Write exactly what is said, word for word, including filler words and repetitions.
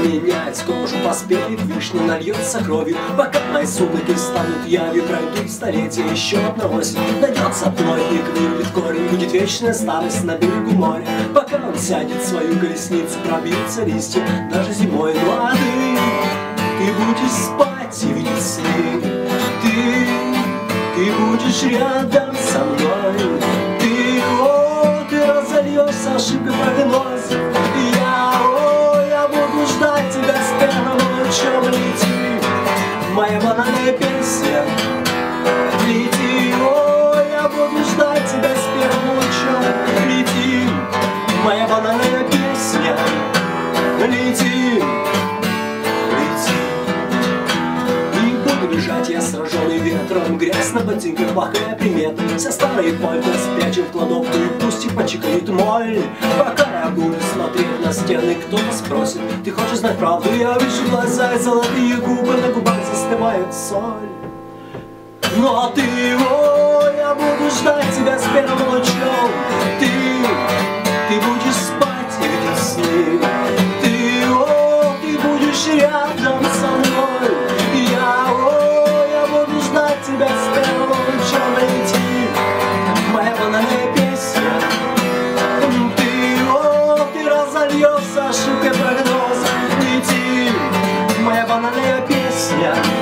поменять кожу, поспеет вишня, нальется кровью. Пока мои сумки станут явью, пройдут столетия, еще одна осень. Найдется плотник, вырубит корень, будет вечная старость на берегу моря. Пока он сядет в свою колесницу, пробьются листья даже зимой. Ну а ты, ты будешь спать и видеть сны. Ты, ты будешь рядом со мной. Ты, о, ты разольешься ошибкой прогноза. Я, о, я буду ждать тебя с первым лучом. Лети, моя банальная песня. Лети, о, я буду ждать тебя с первым лучом. Лети, моя банальная песня. Лети, лети. И буду бежать я, сраженный ветром. Грязь на ботинках, плохая примета. Вся старая пальта спрячем в кладовку, и пусть и почекает моль. Пока я буду смотреть на стены, кто-то спросит: ты хочешь знать правду? Я вижу глаза и золотые губы, на губах застывает соль. Ну а ты, о, я буду ждать тебя с первым лучом. Ты, ты будешь спать и видеть сны. Ты, о, ты будешь рядом со мной. Я, о, я буду ждать тебя с первым лучом. Лети, моя банальная песня. Ты, о, ты разольешься ошибкой прогноза. Лети, моя банальная песня.